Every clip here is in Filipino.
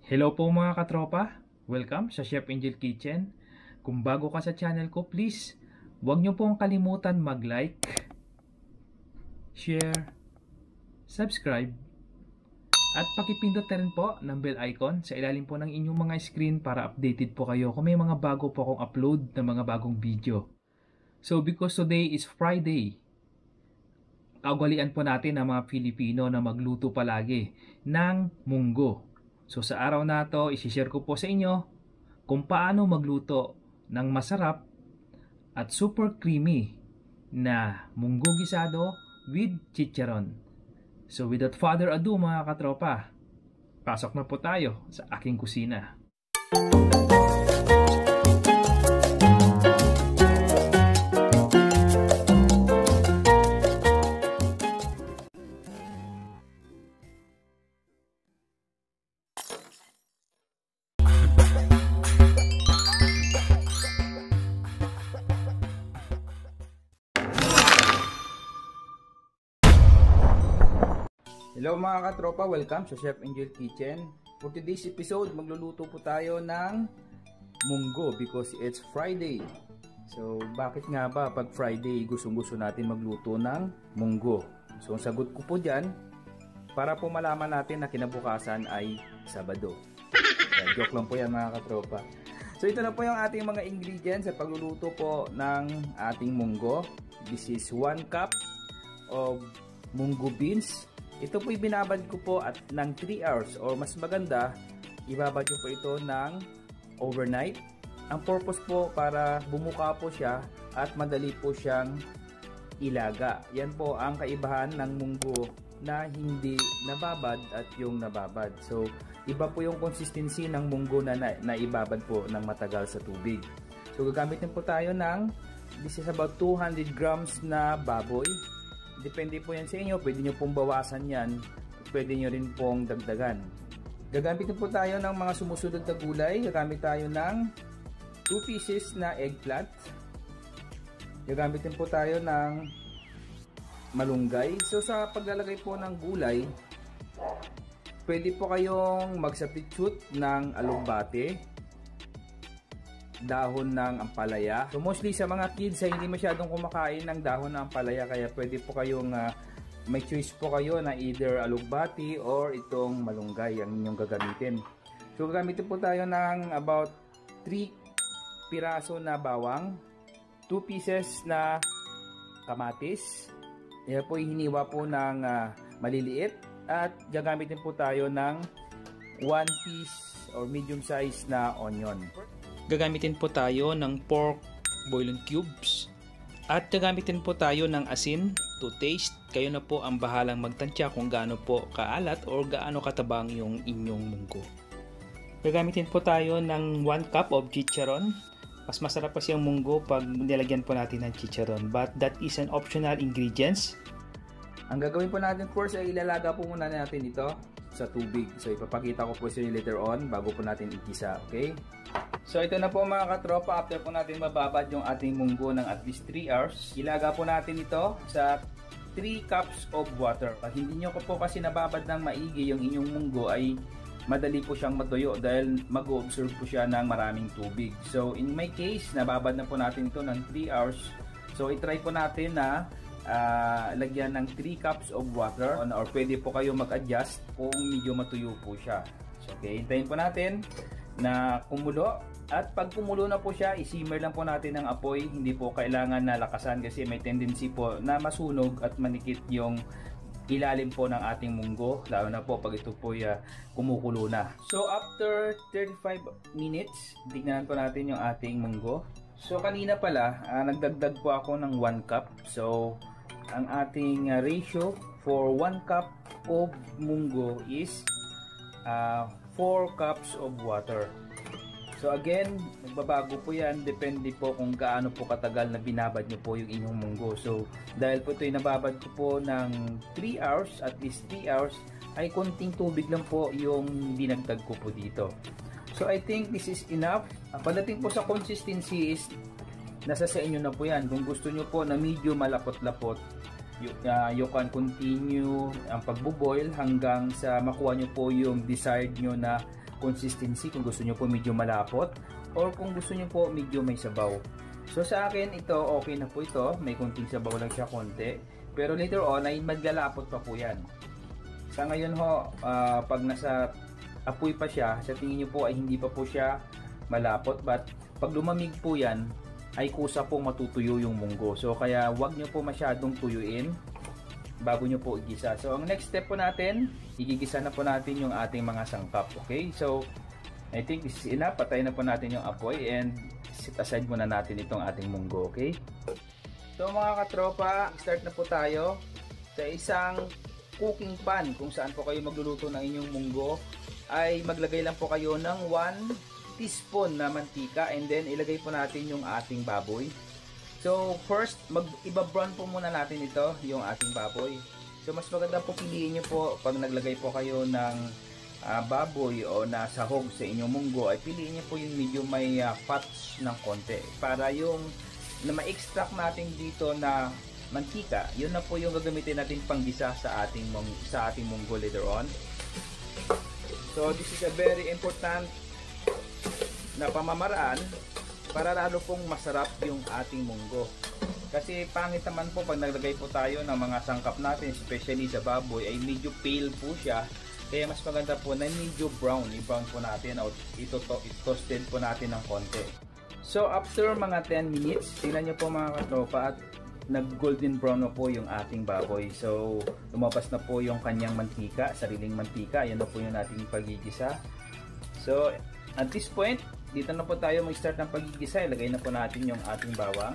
Hello po mga katropa, welcome sa Chefangelkitchen. Kung bago ka sa channel ko, please huwag nyo pong kalimutan mag-like, share, subscribe, at pakipindot na rin po ng bell icon sa ilalim po ng inyong mga screen para updated po kayo kung may mga bago po akong upload na mga bagong video. So because today is Friday, kaugalian po natin ng mga Filipino na magluto palagi ng munggo. So sa araw na to, isi-share ko po sa inyo kung paano magluto ng masarap at super creamy na munggo gisado with chicharon. So without further ado mga katropa, pasok na po tayo sa aking kusina. Hello mga katropa, welcome sa Chefangelkitchen. For today's episode, magluluto po tayo ng munggo because it's Friday. So bakit nga ba pag Friday gustong-gusto natin magluto ng munggo? So ang sagot ko po dyan, para po malaman natin na kinabukasan ay Sabado. Joke lang po yan mga katropa. So ito na po yung ating mga ingredients sa pagluluto po ng ating munggo. This is 1 cup of munggo beans. Ito po ibinabad ko po at ng 3 hours or mas maganda, ibabad ko po ito ng overnight. Ang purpose po para bumuka po siya at madali po siyang ilaga. Yan po ang kaibahan ng munggo na hindi nababad at yung nababad. So iba po yung consistency ng munggo na naibabad po ng matagal sa tubig. So gagamitin po tayo ng, this is about 200 grams na baboy. Depende po yan sa inyo, pwede nyo pong bawasan yan, pwede nyo rin pong dagdagan. Gagamitin po tayo ng mga sumusunod na gulay. Gagamit tayo ng 2 pieces na eggplant. Gagamitin po tayo ng malunggay. So sa paglalagay po ng gulay, pwede po kayong mag-substitute ng alugbate, dahon ng ampalaya. So mostly sa mga kids ay hindi masyadong kumakain ng dahon ng ampalaya, kaya pwede po kayong may choice po kayo na either alugbati or itong malunggay ang inyong gagamitin. So gagamitin po tayo ng about 3 piraso na bawang, 2 pieces na kamatis. Yan po hiniwa po ng maliliit, at gagamitin po tayo ng 1 piece or medium size na onion. Gagamitin po tayo ng pork bouillon cubes at gagamitin po tayo ng asin to taste. Kayo na po ang bahalang magtansya kung gaano po kaalat o gaano katabang yung inyong munggo. Gagamitin po tayo ng 1 cup of chicharon. Mas masarap pa siyang munggo pag nilagyan po natin ng chicharon, but that is an optional ingredients. Ang gagawin po natin first ay ilalaga po muna natin ito sa tubig. So ipapakita ko po sa inyo later on bago po natin igisa, okay? So ito na po mga katropa, after po natin mababad yung ating munggo ng at least 3 hours, ilaga po natin ito sa 3 cups of water. Pag hindi nyo po kasi nababad ng maigi yung inyong munggo, ay madali po siyang matuyo dahil mag-o-absorb po siya ng maraming tubig. So in my case, nababad na po natin ito ng 3 hours. So itry po natin na lagyan ng 3 cups of water, or pwede po kayo mag-adjust kung medyo matuyo po siya. So okay, hintayin po natin na kumulo, at pag kumulo na po siya, i-simmer lang po natin ang apoy. Hindi po kailangan na lakasan kasi may tendency po na masunog at manikit yung ilalim po ng ating munggo, lalo na po pag ito po kumukulo na. So after 35 minutes, tignan po natin yung ating munggo. So kanina pala, nagdagdag po ako ng 1 cup. So ang ating ratio for 1 cup of munggo is 4 cups of water. So again, nagbabago po yan, depende po kung gaano po katagal na binabad nyo po yung inyong munggo. So dahil po ito ay nababad ko po ng 3 hours, at least 3 hours, ay konting tubig lang po yung dinagdag ko po dito. So I think this is enough. Pagdating po sa consistency is nasa sa inyo na po yan. Kung gusto nyo po na medyo malapot-lapot, You can continue ang pagbo-boil hanggang sa makuha nyo po yung desired nyo na consistency, kung gusto nyo po medyo malapot or kung gusto nyo po medyo may sabaw. So sa akin ito, okay na po ito, may kunting sabaw lang siya konti, pero later on ay maglalapot pa po yan. Sa ngayon ho, pag nasa apoy pa siya, sa tingin nyo po ay hindi pa po siya malapot, but pag lumamig po yan ay kusa pong matutuyo yung munggo. So kaya wag nyo po masyadong tuyuin bago nyo po igisa. So ang next step po natin, igigisa na po natin yung ating mga sangkap. Okay, so I think this is enough. Patayin na po natin yung apoy and set aside muna natin itong ating munggo. Okay, so mga katropa, start na po tayo sa isang cooking pan kung saan po kayo magluluto ng inyong munggo. Ay maglagay lang po kayo ng 1 teaspoon na mantika and then ilagay po natin yung ating baboy. So first, iba-brown po muna natin ito, yung ating baboy. So mas maganda po piliin nyo po pag naglagay po kayo ng baboy o na sahog sa inyong munggo, ay piliin nyo po yung medyo may fats ng konti para yung na ma-extract natin dito na mantika, yun na po yung gagamitin natin panggisa sa ating munggo later on. So this is a very important na pamamaraan para lalo pong masarap yung ating munggo. Kasi pangit naman po pag naglagay po tayo ng mga sangkap natin, especially sa baboy, ay medyo pale po siya. Kaya mas maganda po na medyo brown. I-brown po natin o i-toasted po natin ng konti. So after mga 10 minutes, tingnan nyo po mga katropa at nag golden brown na po yung ating baboy. So lumabas na po yung kanyang mantika, sariling mantika. Yan na po yung ating pagigisa. So at this point, dito na po tayo mag-start ng pagigisa. Ilagay na po natin yung ating bawang.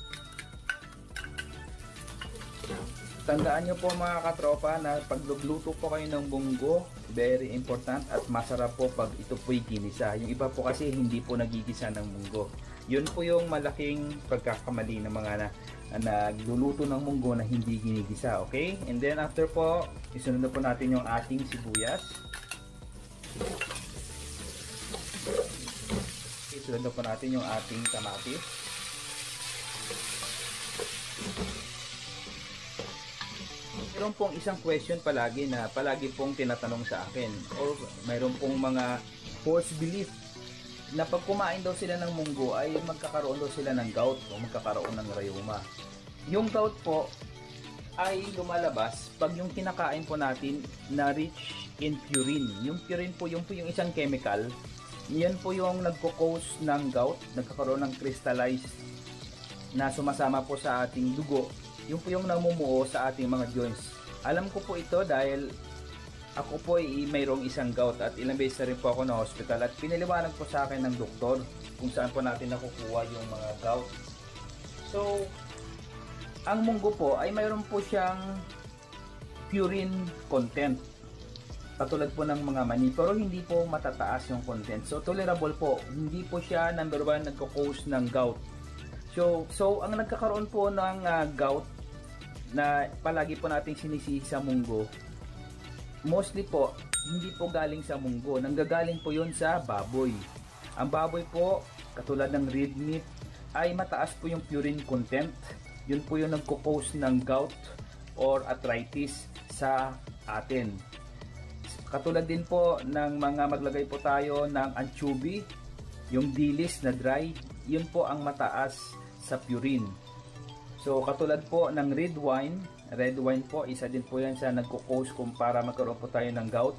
Tandaan nyo po mga katropa na pagluluto po kayo ng munggo, very important at masarap po pag ito po'y ginisa. Yung iba po kasi hindi po nagigisa ng munggo. Yun po yung malaking pagkakamali ng mga nagluluto ng munggo na hindi ginigisa. Okay? And then after po, isunod na po natin yung ating sibuyas. Isunod na po natin yung ating kamatis. Mayroon pong isang question palagi na palagi pong tinatanong sa akin, or mayroon pong mga false belief na pag kumain daw sila ng munggo ay magkakaroon daw sila ng gout o magkakaroon ng rayuma. Yung gout po ay lumalabas pag yung kinakain po natin na rich in purine. Yung purine po yung isang chemical. Yan po yung nagko-cause ng gout, nagkakaroon ng crystallized na sumasama po sa ating dugo. Yung po yung namumuo sa ating mga joints. Alam ko po ito dahil ako po ay mayroong isang gout at ilang beses na rin po ako na hospital at pinaliwanag po sa akin ng doktor kung saan po natin nakukuha yung mga gout. So, ang munggo po ay mayroon po siyang purine content. Katulad po ng mga mani, pero hindi po matataas yung content. So tolerable po. Hindi po siya number 1 nagko-cause ng gout. So ang nagkakaroon po ng gout na palagi po nating sinisisi sa munggo, mostly po hindi po galing sa munggo. Nanggagaling po yun sa baboy. Ang baboy po, katulad ng red meat, ay mataas po yung purine content. Yun po yung nagko-cause ng gout or arthritis sa atin. Katulad din po ng mga maglagay po tayo ng anchovy, yung dilis na dry, yun po ang mataas sa purine. So katulad po ng red wine po, isa din po yan sa nagko-cause kung para magkaroon po tayo ng gout.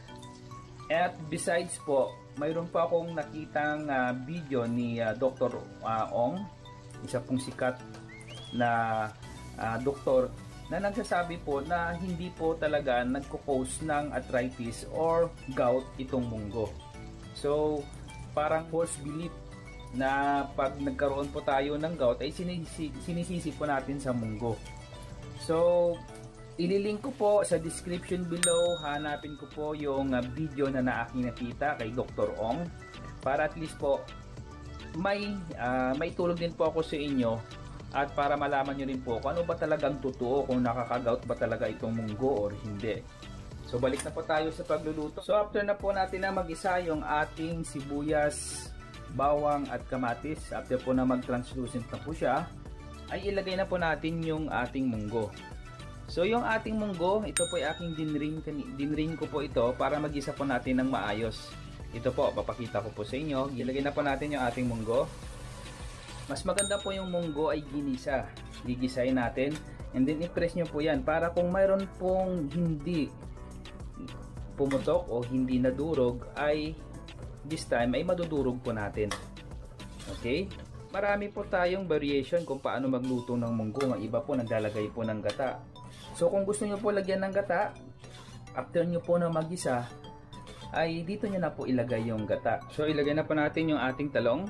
At besides po, mayroon po akong nakitang video ni Dr. Ong, isa pong sikat na doktor, na nagsasabi po na hindi po talaga nagko-cause ng arthritis or gout itong munggo. So parang false belief na pag nagkaroon po tayo ng gout ay sinisisi po natin sa munggo. So ililink ko po sa description below, hanapin ko po yung video na aking nakita kay Dr. Ong para at least po may tulong din po ako sa inyo. At para malaman nyo rin po kung ano ba talagang totoo, kung nakaka-gout ba talaga itong munggo or hindi. So balik na po tayo sa pagluluto. So after na po natin na mag-isa yung ating sibuyas, bawang at kamatis, after po na mag-translucent na po siya, ay ilagay na po natin yung ating munggo. So yung ating munggo, ito po ay aking dinring ko po ito para magisa po natin ng maayos. Ito po, papakita ko po sa inyo. Ilagay na po natin yung ating munggo. Mas maganda po yung munggo ay ginisa. Gigisahin natin and then i-press nyo po yan para kung mayroon pong hindi pumutok o hindi nadurog ay this time ay madudurog po natin. Okay? Marami po tayong variation kung paano magluto ng munggo. Ang iba po naglalagay po ng gata. So kung gusto nyo po lagyan ng gata, after nyo po na magisa, ay dito nyo na po ilagay yung gata. So ilagay na po natin yung ating talong.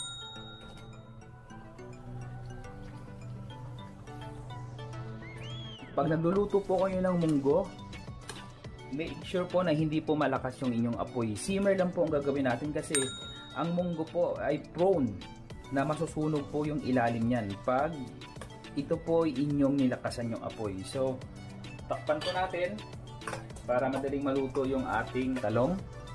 Pag nagluluto po kayo ng munggo, make sure po na hindi po malakas yung inyong apoy. Simmer lang po ang gagawin natin kasi ang munggo po ay prone na masusunog po yung ilalim niyan pag ito po ay inyong nilakasan yung apoy. So, takpan po natin para madaling maluto yung ating talong.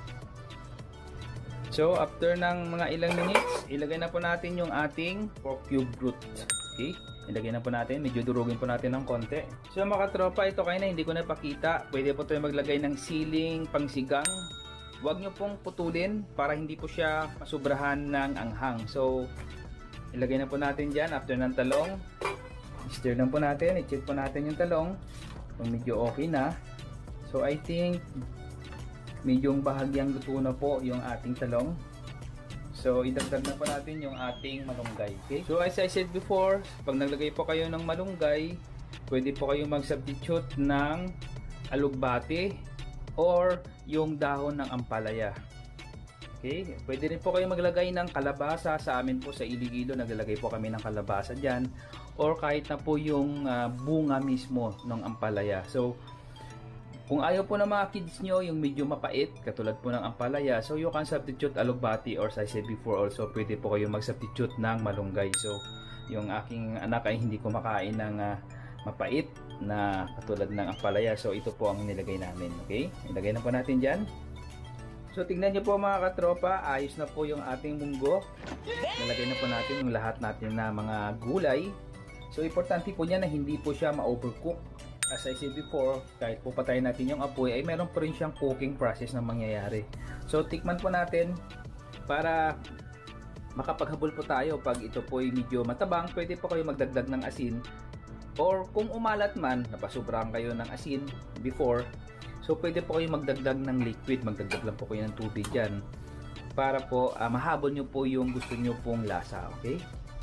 So, after ng mga ilang minutes, ilagay na po natin yung ating pork cube root. Okay? Ilagay na po natin. Medyo durugin po natin ng konti. So, mga tropa, ito kayo na hindi ko napakita. Pwede po tayo maglagay ng siling pangsigang. Huwag nyo pong putulin para hindi po siya masubrahan ng anghang. So, ilagay na po natin dyan after ng talong. Stir lang po natin, i-check po natin yung talong kung medyo okay na. So I think medyong bahagyang luto na po yung ating talong. So idagdag na po natin yung ating malunggay. Okay? So as I said before, pag naglagay po kayo ng malunggay, pwede po kayo mag-substitute ng alugbati or yung dahon ng ampalaya. Okay? Pwede rin po kayo maglagay ng kalabasa. Sa amin po sa Iloilo, naglalagay po kami ng kalabasa dyan. Or kahit na po yung bunga mismo ng ampalaya. So, kung ayaw po ng mga kids nyo, yung medyo mapait, katulad po ng ampalaya, so you can substitute alugbati or as I said before also, pwede po kayo mag-substitute ng malunggay. So, yung aking anak ay hindi kumakain ng mapait na katulad ng ampalaya. So, ito po ang nilagay namin. Okay? Ilagay na po natin dyan. So tingnan nyo po mga katropa, ayos na po yung ating munggo. Nalagay na po natin yung lahat natin na mga gulay. So importante po niya na hindi po siya ma-overcook. As I said before, kahit po patayin natin yung apoy ay meron po rin siyang cooking process na mangyayari. So tikman po natin para makapaghabol po tayo. Pag ito po ay medyo matabang, pwede po kayo magdagdag ng asin. Or kung umalat man, napasubrang kayo ng asin before, so pwede po kayo magdagdag ng liquid, magdagdag lang po kayo ng tubig dyan para po mahabol nyo po yung gusto nyo pong lasa. Okay?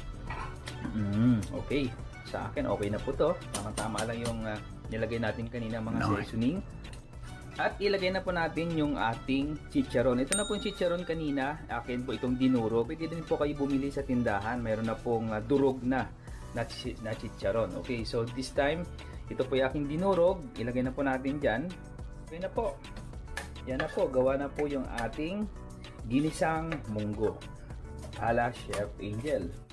Okay. Sa akin okay na po to. Tama-tama lang yung nilagay natin kanina mga seasoning. At ilagay na po natin yung ating chicharon. Ito na po yung chicharon kanina. Akin po itong dinuro. Pwede din po kayo bumili sa tindahan. Mayroon na pong durog na chicharon. Okay, so this time ito po yung aking dinurog. Ilagay na po natin dyan. Okay na po. Yan na po. Gawa na po yung ating ginisang munggo ala Chef Angel.